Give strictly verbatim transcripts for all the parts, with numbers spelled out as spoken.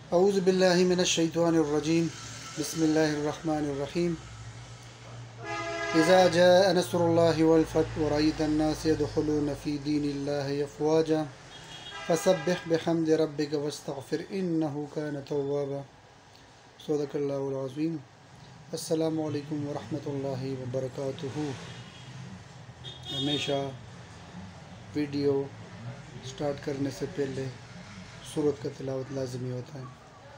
औज़ु बिल्लाहि मिनश शैतानिर रजीम बिस्मिल्लाहिर रहमानिर रहीम इज़ा जाअ नस्रुल्लाहि वल फ़थ व रअयतन नास यदख़ुलून फ़ी दीनिल्लाहि अफ़वाजा फ़सब्बिह बिहम्दि रब्बिका वस्तग़फ़िर इन्नहु कान तव्वाबा। सदक़ल्लाहुल अज़ीम। अस्सलामु अलैकुम व रहमतुल्लाहि व बरकातुहू। हमेशा वीडियो स्टार्ट करने से पहले सूरत का तिलावत लाज़मी होता है।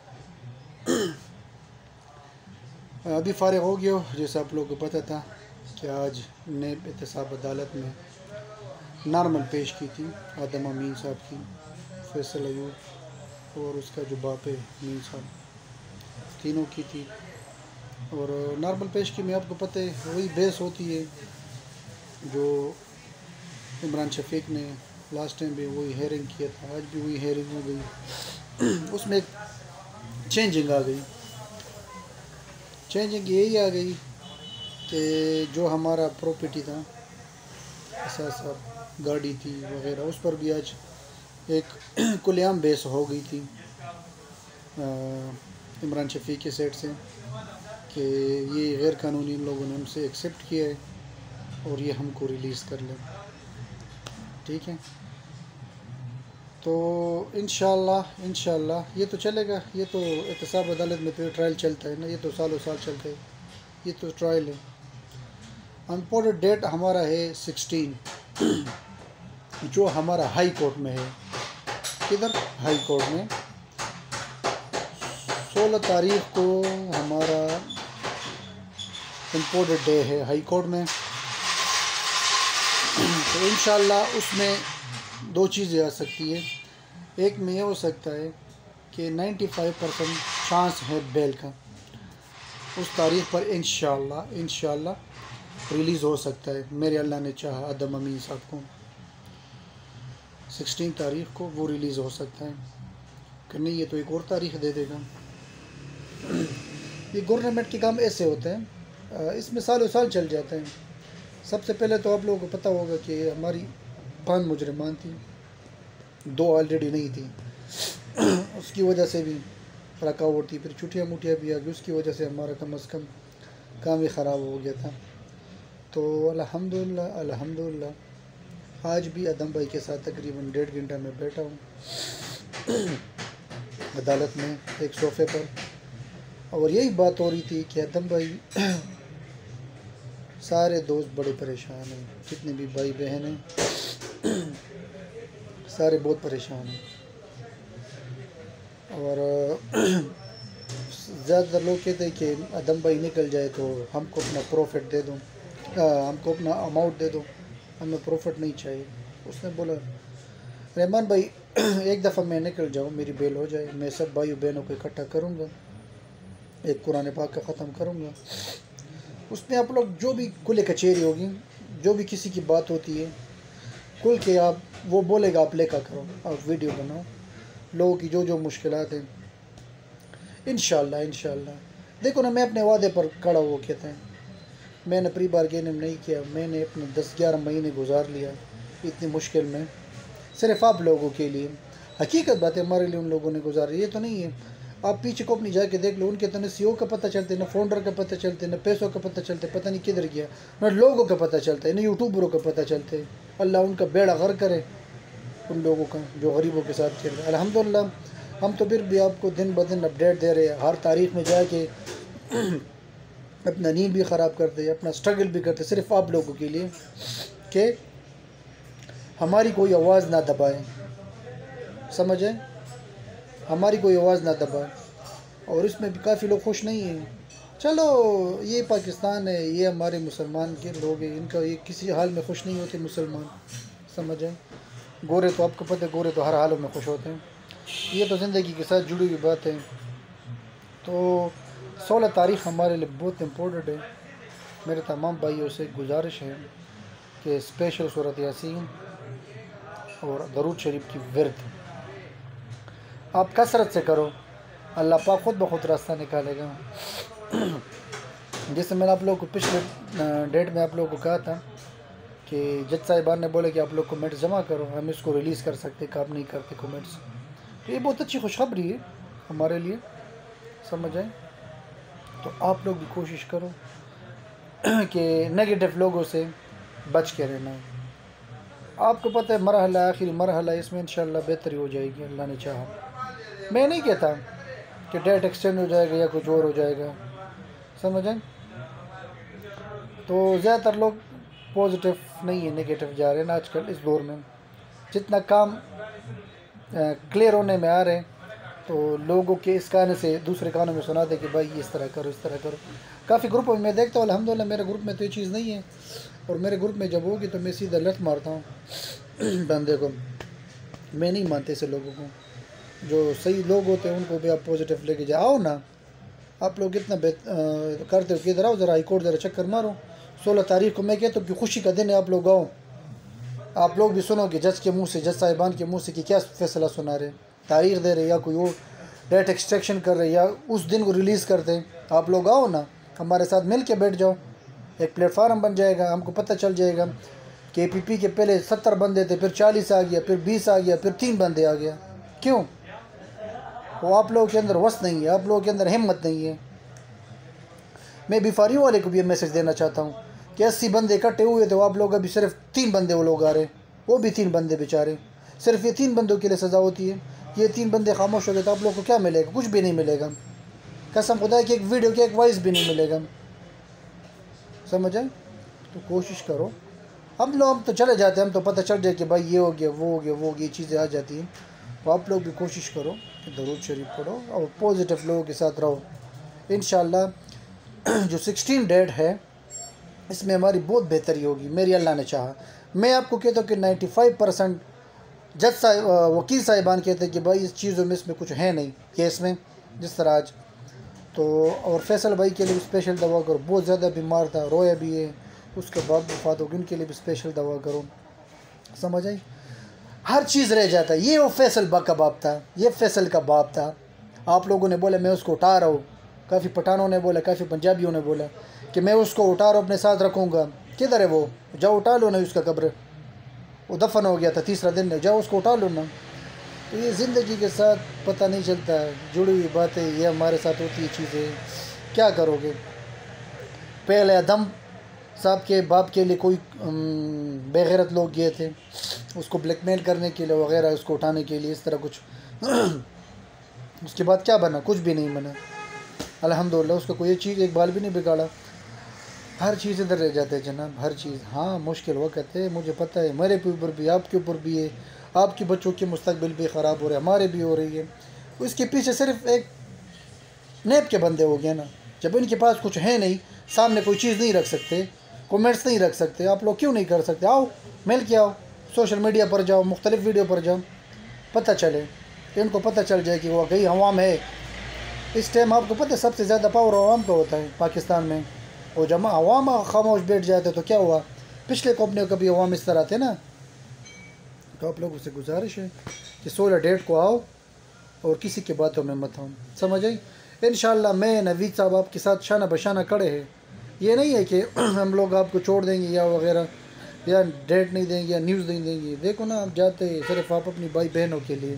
अभी फ़ारिग हो गया, जैसा आप लोगों को पता था कि आज नेब एहतसाब अदालत में नॉर्मल पेश की थी आदम अमीन साहब की, फैसल अयूब और उसका जो बाप है अमीन साहब, तीनों की थी। और नॉर्मल पेश की में आपको पता है वही बेस होती है जो इमरान शफीक ने लास्ट टाइम भी वही हेयरिंग किया था, आज भी वही हेयरिंग हो गई। उसमें एक चेंजिंग आ गई। चेंजिंग यही आ गई कि जो हमारा प्रॉपर्टी था, एहसास गाड़ी थी वगैरह, उस पर भी आज एक कुलियाम बेस हो गई थी इमरान शफीक के सेट से कि ये गैर कानूनी इन लोगों ने हमसे एक्सेप्ट किया है और ये हमको रिलीज़ कर लें। ठीक है, तो इंशाअल्लाह इंशाअल्लाह ये तो चलेगा। ये तो एहतसाब अदालत में तो ट्रायल चलता है ना, ये तो सालों साल चलता है, ये तो ट्रायल है। इम्पोर्टेड डेट हमारा है सिक्सटीन, जो हमारा हाई कोर्ट में है। किधर? हाई कोर्ट में। सोलह तारीख को हमारा इम्पोर्टेड डे है हाई कोर्ट में। तो इंशाअल्लाह उसमें दो चीज़ें आ सकती है। एक में ये हो सकता है कि पचानवे परसेंट चांस है बेल का, उस तारीख पर इंशाअल्लाह इंशाअल्लाह रिलीज़ हो सकता है। मेरे अल्लाह ने चाहा आदम अमीन साहब को सोलह तारीख को वो रिलीज़ हो सकता है कि नहीं, ये तो एक और तारीख दे देगा। ये गवर्नमेंट के काम ऐसे होते हैं, इसमें सालों साल चल जाते हैं। सबसे पहले तो आप लोगों को पता होगा कि हमारी पांच मुजरिमान थी, दो ऑलरेडी नहीं थी, उसकी वजह से भी रकावट थी। फिर छुट्टियाँ मुठियाँ भी आ गई, उसकी वजह से हमारा कम अज़ कम काम ही ख़राब हो गया था। तो अल्हम्दुलिल्लाह अल्हम्दुलिल्लाह आज भी आदम भाई के साथ तकरीबन डेढ़ घंटा में बैठा हूँ अदालत में एक सोफ़े पर, और यही बात हो रही थी कि आदम भाई सारे दोस्त बड़े परेशान हैं, जितने भी भाई बहन हैं सारे बहुत परेशान हैं। और ज़्यादातर लोग कहते हैं कि आदम भाई निकल जाए तो हमको अपना प्रॉफिट दे दो, हमको अपना अमाउंट दे दो, हमें प्रॉफिट नहीं चाहिए। उसने बोला रहमान भाई एक दफ़ा मैं निकल जाऊँ, मेरी बेल हो जाए, मैं सब भाई बहनों को इकट्ठा करूँगा, एक कुरान पाक का ख़त्म करूँगा, उसमें आप लोग जो भी कुल कचेरी होगी, जो भी किसी की बात होती है कुल के आप वो बोलेगा आप लेकर करो, आप वीडियो बनाओ, लोगों की जो जो मुश्किलात हैं इंशाअल्लाह इंशाअल्लाह। देखो ना, मैं अपने वादे पर खड़ा हो कहते हैं, मैंने प्री बारगेनिंग नहीं किया, मैंने अपने दस ग्यारह महीने गुजार लिया इतनी मुश्किल में सिर्फ आप लोगों के लिए। हकीकत बात है, हमारे लिए उन लोगों ने गुजारी, ये तो नहीं है। आप पीछे को अपनी जाके देख लो, उनके तो न सी ओ का पता चलते, न फाउंडर का पता चलते, न पैसों का पता चलते, पता नहीं किधर गया, न लोगों का पता चलता है, न यूट्यूबरों का पता चलते। अल्लाह उनका बेड़ा गर्क करे, उन लोगों का जो गरीबों के साथ खेल रहे। अल्हम्दुलिल्लाह हम तो फिर भी आपको दिन ब दिन अपडेट दे रहे हैं, हर तारीख में जाके अपना नींद भी ख़राब करते, अपना स्ट्रगल भी करते, सिर्फ आप लोगों के लिए कि हमारी कोई आवाज़ ना दबाए, समझे, हमारी कोई आवाज़ ना दबाए। और इसमें भी काफ़ी लोग खुश नहीं हैं। चलो ये पाकिस्तान है, ये हमारे मुसलमान के लोग हैं, इनका ये किसी हाल में खुश नहीं होते मुसलमान, समझें। गोरे तो आपको पता है, गोरे तो हर हालों में खुश होते हैं, ये तो ज़िंदगी के साथ जुड़ी हुई बात है। तो सोलह तारीख़ हमारे लिए बहुत इम्पोर्टेंट है। मेरे तमाम भाइयों से गुजारिश है कि स्पेशल सूरत यासीन और दरूद शरीफ की विर्द आप कसरत से करो, अल्लाह पाक खुद ब खुद रास्ता निकालेगा। जैसे मैंने आप लोगों को पिछले डेट में आप लोगों को कहा था कि जज साहिबान ने बोले कि आप लोग कमेंट्स जमा करो, हम इसको रिलीज़ कर सकते, काम नहीं करते कमेंट्स। तो ये बहुत अच्छी खुशखबरी है हमारे लिए, समझ आए। तो आप लोग भी कोशिश करो कि नेगेटिव लोगों से बच के रहना है। आपको पता है मरहला आखिरी मरहला, इसमें इंशाल्लाह बेहतरी हो जाएगी अल्लाह ने चाहा। मैं नहीं कहता कि डेट एक्सटेंड हो जाएगा या कुछ और हो जाएगा, समझ आए। तो ज़्यादातर लोग पॉजिटिव नहीं है, नेगेटिव जा रहे हैं ना आजकल इस दौर में। जितना काम क्लियर होने में आ रहे हैं तो लोगों के इस कान से दूसरे कानों में सुना दे कि भाई इस तरह करो, इस तरह करो। काफ़ी ग्रुपों में मैं देखता हूँ, अल्हम्दुलिल्लाह मेरे ग्रुप में तो ये चीज़ नहीं है। और मेरे ग्रुप में जब होगी तो मैं सीधा लत मारता हूँ बंदे को। मैं नहीं मानते ऐसे लोगों को। जो सही लोग होते हैं उनको भी आप पॉजिटिव लेके जाओ ना। आप लोग इतना करते हो कि इधर आओ ज़रा हाई कोर्ट ज़रा चक्कर मारो। सोलह तारीख को मैं कहता हूँ कि खुशी का दिन है, आप लोग आओ। आप लोग भी सुनो कि जज के मुंह से, जज साहिबान के मुंह से कि क्या फैसला सुना रहे, तारीख दे रहे या कोई और डेट एक्सटेंशन कर रहे या उस दिन को रिलीज़ करते। आप लोग आओ ना, हमारे साथ मिल के बैठ जाओ, एक प्लेटफार्म बन जाएगा। हमको पता चल जाएगा कि ए पी पी के पहले सत्तर बंदे थे, फिर चालीस आ गया, फिर बीस आ गया, फिर तीन बंदे आ गया। क्यों? वो आप लोगों के अंदर वस नहीं है, आप लोगों के अंदर हिम्मत नहीं है। मैं बिफारियों वाले को भी मैसेज देना चाहता हूँ कि अस्सी बंदे इकट्ठे हुए थे, आप लोग अभी सिर्फ तीन बंदे वो लोग आ रहे, वो भी तीन बंदे बेचारे। सिर्फ ये तीन बंदों के लिए सज़ा होती है। ये तीन बंदे खामोश हो गए तो आप लोग को क्या मिलेगा? कुछ भी नहीं मिलेगा। कसम खुदा की एक वीडियो की एक वॉइस भी नहीं मिलेगा, समझ आए। तो कोशिश करो। हम लोग हम तो चले जाते हैं, हम तो पता चल जाए कि भाई ये हो गया, वो हो गया, वो हो गया, चीज़ें आ जाती हैं। तो आप लोग भी कोशिश करो कि दरूद शरीफ पढ़ो और पॉजिटिव लोगों के साथ रहो। इंशाल्लाह जो सिक्सटीन डेट है इसमें हमारी बहुत बेहतरी होगी, मेरी अल्लाह ने चाहा। मैं आपको कहता हूँ कि नाइन्टी फाइव परसेंट जज साहिब, वकील साहिबान कहते हैं कि भाई इस चीज़ों में इसमें कुछ है नहीं केस में, जिस तरह आज। तो और फैसल भाई के लिए भी स्पेशल दवा करो, बहुत ज़्यादा बीमार था, रोया भी है, उसके बाद वफात होगी, उनके लिए भी स्पेशल दवा करो, समझ आई। हर चीज़ रह जाता है। ये वो फैसल बा का बाप था, ये फैसल का बाप था। आप लोगों ने बोला मैं उसको उठा रहा हूँ, काफ़ी पठानों ने बोला, काफ़ी पंजाबियों ने बोला कि मैं उसको उठा रहा हूँ, अपने साथ रखूँगा। किधर है वो? जाओ उठा लो ना उसका कब्र, वो दफन हो गया था तीसरा दिन में, जाओ उसको उठा लो ना। तो ये ज़िंदगी के साथ पता नहीं चलता, जुड़ी हुई बातें ये हमारे साथ होती है चीज़ें, क्या करोगे। पहले आदम साहब के बाप के लिए कोई बेगैरत लोग गए थे उसको ब्लैकमेल करने के लिए वगैरह, उसको उठाने के लिए, इस तरह कुछ उसके बाद क्या बना? कुछ भी नहीं बना। अल्हम्दुलिल्लाह उसका कोई चीज़ एक बाल भी नहीं बिगाड़ा। हर चीज़ इधर रह जाते हैं जनाब, हर चीज़। हाँ मुश्किल वक्त है, मुझे पता है, मेरे ऊपर भी, आपके ऊपर भी है, आपके बच्चों के मुस्तकबिल भी ख़राब हो रहे हैं, हमारे भी हो रही है। उसके पीछे सिर्फ एक नेप के बंदे हो गए ना। जब इनके पास कुछ है नहीं, सामने कोई चीज़ नहीं रख सकते, कमेंट्स नहीं रख सकते, आप लोग क्यों नहीं कर सकते? आओ मिल के आओ, सोशल मीडिया पर जाओ, मुख्तलिफ वीडियो पर जाओ, पता चले, इनको पता चल जाए कि वो गई अवाम है। इस टाइम आपको पता है सबसे ज़्यादा पावर अवाम का होता है पाकिस्तान में। और जब अवाम खामोश बैठ जाते तो क्या हुआ? पिछले कंपनियों का भी अवाम इस तरह थे ना। तो आप लोगों से गुजारिश है कि सोलह डेट को आओ और किसी की बातों में मत आओ, समझ आई। इंशाल्लाह मैं नवीद साहब आपके साथ शाना बशाना खड़े हैं। ये नहीं है कि हम लोग आपको छोड़ देंगे या वगैरह, या डेट नहीं देंगे या न्यूज़ नहीं देंगे। देखो ना, आप जाते सिर्फ आप अपनी भाई बहनों के लिए,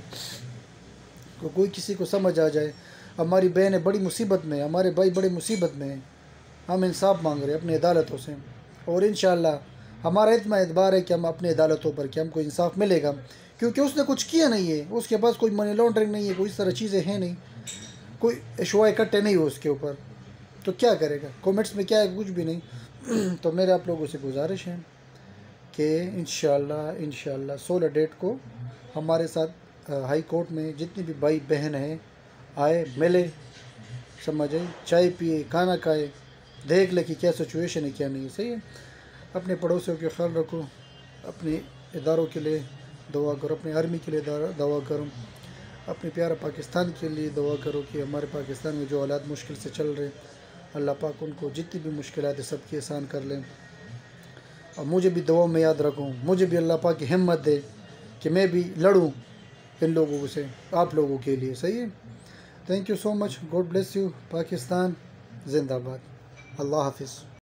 तो कोई किसी को समझ आ जाए हमारी बहनें बड़ी मुसीबत में, हमारे भाई बड़ी मुसीबत में हैं, हम इंसाफ मांग रहे हैं अपनी अदालतों से। और इंशाल्लाह हमारा इतना एतबार है कि हम अपनी अदालतों पर कि हमको इंसाफ मिलेगा, क्योंकि उसने कुछ किया नहीं है, उसके पास कोई मनी लॉन्ड्रिंग नहीं है, कोई इस तरह चीज़ें हैं नहीं, कोई एशवा इकट्ठे नहीं हो उसके ऊपर, तो क्या करेगा? कमेंट्स में क्या है? कुछ भी नहीं। तो मेरे आप लोगों से गुजारिश है कि इंशाल्लाह इंशाल्लाह सोलह डेट को हमारे साथ हाई कोर्ट में जितनी भी भाई बहन हैं आए, मिले, समझ आई, चाय पिए, खाना खाए, देख ले कि क्या सिचुएशन है क्या नहीं है। सही है। अपने पड़ोसियों के ख्याल रखो, अपने इदारों के लिए दुआ करो, अपनी आर्मी के लिए दुआ करो, अपने प्यारा पाकिस्तान के लिए दुआ करो कि हमारे पाकिस्तान में जो हालात मुश्किल से चल रहे, अल्लाह पाक उनको जितनी भी मुश्किलात है सबकी आसान कर लें। और मुझे भी दुआ में याद रखूँ, मुझे भी अल्लाह पाक की हिम्मत दे कि मैं भी लड़ूँ इन लोगों से, आप लोगों के लिए। सही है। Thank you so much, God bless you, Pakistan जिंदाबाद, अल्लाह हाफिज़।